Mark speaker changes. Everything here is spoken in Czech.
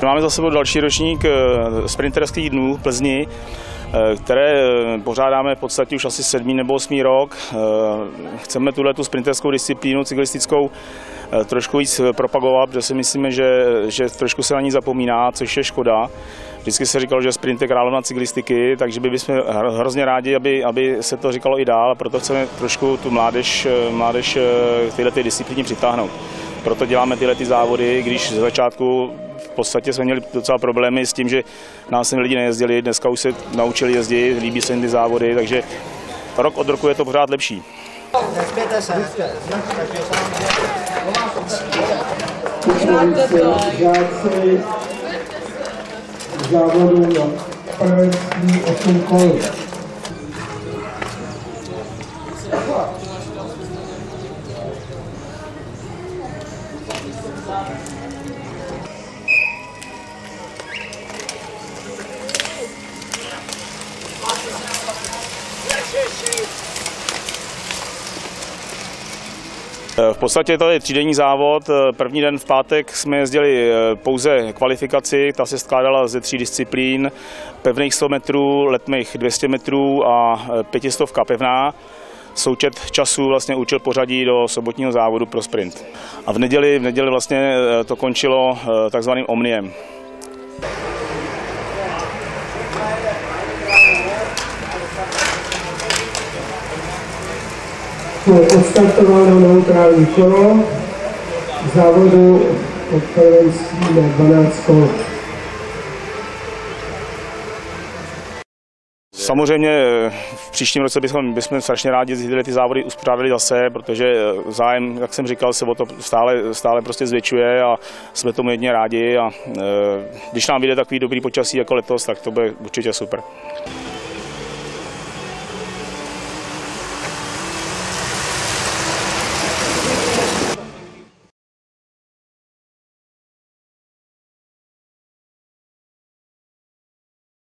Speaker 1: Máme za sebou další ročník sprinterských dnů v Plzni, které pořádáme v podstatě už asi 7. nebo 8. rok. Chceme tu sprinterskou disciplínu cyklistickou trošku víc propagovat, protože si myslíme, že trošku se na ní zapomíná, což je škoda. Vždycky se říkalo, že sprint je královna cyklistiky, takže bychom hrozně rádi, aby se to říkalo i dál, a proto chceme trošku tu mládež tyhle disciplíny přitáhnout. Proto děláme tyhle závody, když ze začátku v podstatě jsme měli docela problémy s tím, že nás sem lidi nejezdili, dneska už se naučili jezdit, líbí se jim ty závody, takže rok od roku je to pořád lepší.
Speaker 2: Závodu na prvenství 8 kol.
Speaker 1: V podstatě to je třídenní závod. První den v pátek jsme jezdili pouze kvalifikaci, ta se skládala ze 3 disciplín, pevných 100 metrů, letmých 200 metrů a 500 pevná. Součet času vlastně určil pořadí do sobotního závodu pro sprint. A v neděli vlastně to končilo takzvaným omniem.
Speaker 2: Odstartováno neutrální kolo závodu od prvenství na 12 kol.
Speaker 1: Samozřejmě v příštím roce bychom strašně rádi ty závody uspořádali zase, protože zájem, jak jsem říkal, se o to stále prostě zvětšuje a jsme tomu jedně rádi, a když nám vyjde takový dobrý počasí jako letos, tak to bude určitě super.